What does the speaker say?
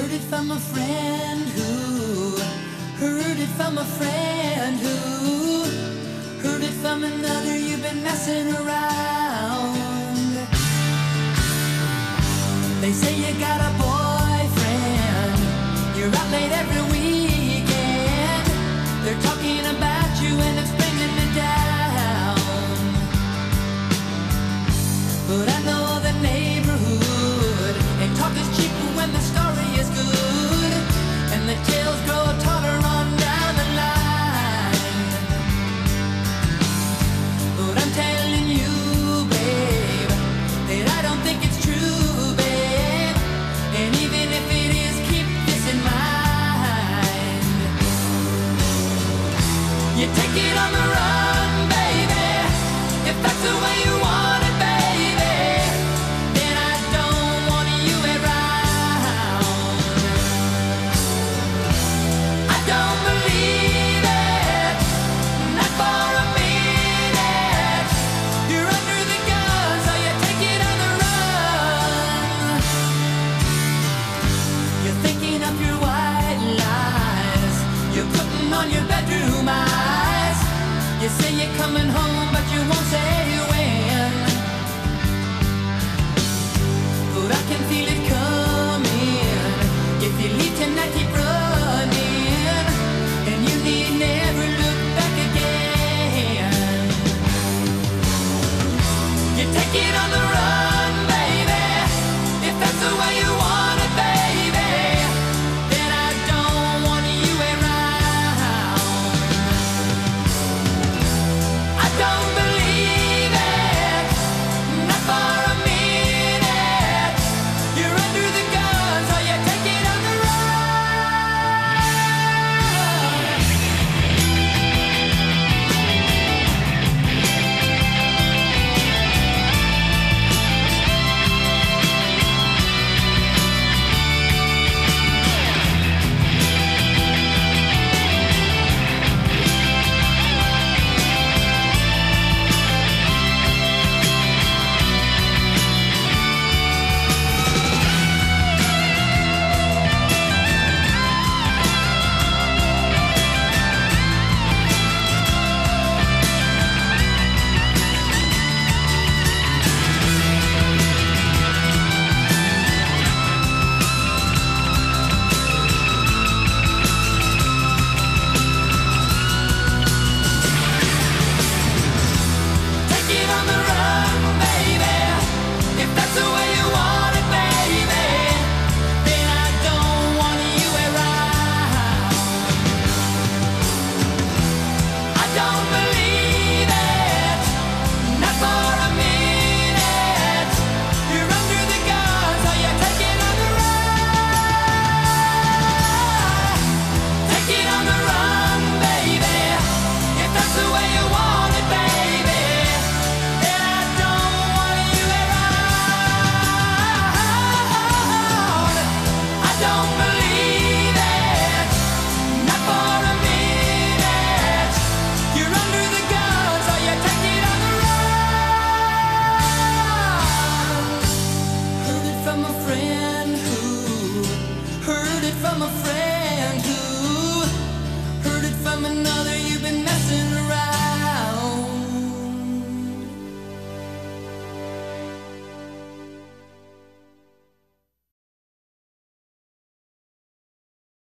Heard it from a friend who heard it from a friend who heard it from another. You've been messing around. They say you got a boyfriend, you're out late every weekend. They're talking about you and it's bringing me down. But I know the neighborhood, and talk is cheap when the story is good, and the tales grow taller on down the line. But I'm telling you, babe, that I don't think it's true, babe. And even if it is, keep this in mind. You take it on the run, baby, if that's the way you want it, baby. Then I don't want you around. I don't believe it, not for a minute. You're under the gun, so you take it on the run. You're thinking up your white lies, you're putting on your bedroom eyes. You say you're coming home, but you won't say when. But I can feel it coming. If you leave tonight, keep running, and you need never look back again. You take it on the run.